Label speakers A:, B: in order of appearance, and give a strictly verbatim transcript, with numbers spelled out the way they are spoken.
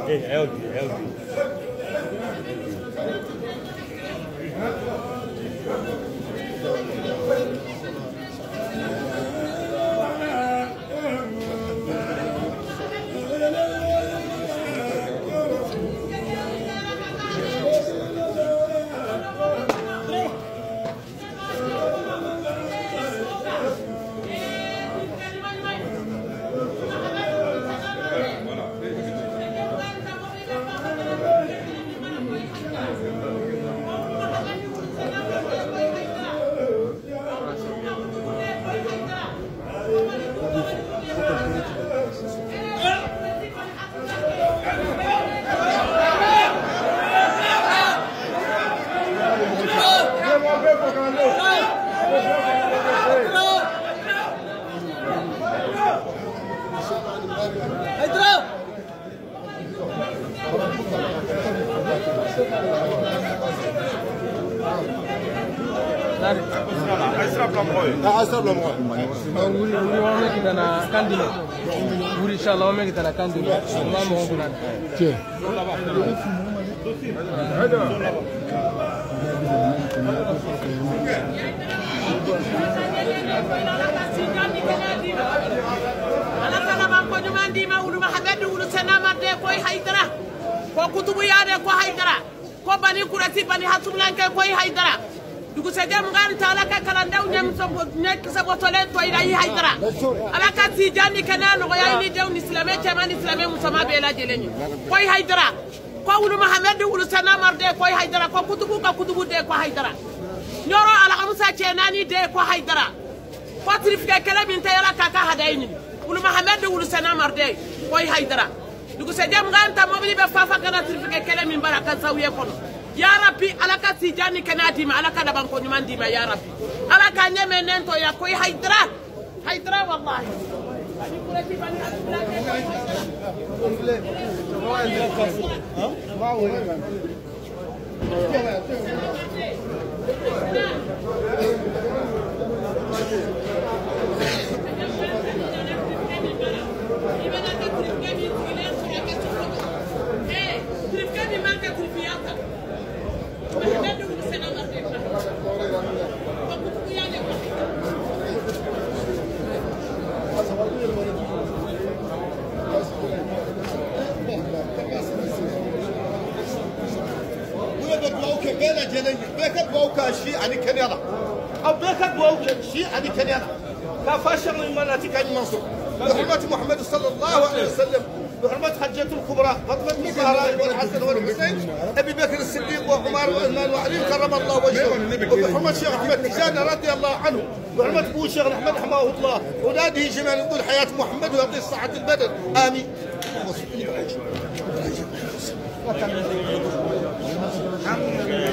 A: É, é o dia, é o dia.
B: dugu sejam ngari tala ka kalandaw nyam so nek sa botole to ida yi haydara ala ka ti jani kana no ya ni dew ni islamé chama ni islamé musama be la jeleni koy haydara ko wulu muhammad wulu sana marde koy haydara ko kutubu ka kutubu de ko haydara nyoro ala amsa chenani de ko haydara ko trifika kala min tayara ka ka hadayni wulu muhammad wulu sana marde koy haydara dugu sejam nganta mobili be fafa kana trifika kala min baraka zawiye kono ya rabbi alaka tijani kanati ma alaka da banko nyuman di ma ya rabbi alaka nyeme nento ya koy haydra haydra wallahi
C: بيكت بوكا شيء عن كنيرة أو بيكت بوكا شيء عن كنيرة كفاشر من مناطق المنصور بحرمة محمد صلى الله عليه وسلم بحرمة حجة الكبرى فاطمة الزهراء والحسن والحسين أبي بكر الصديق وعمر وعثمان وعلي كرم الله وجهه وبحرمة شيخ أحمد تجاني رضي الله عنه بحرمة أبو شيخ أحمد حماه الله وناده جميعا يقول حياة محمد ويعطي الصحة البدن آمين. الحمد لله.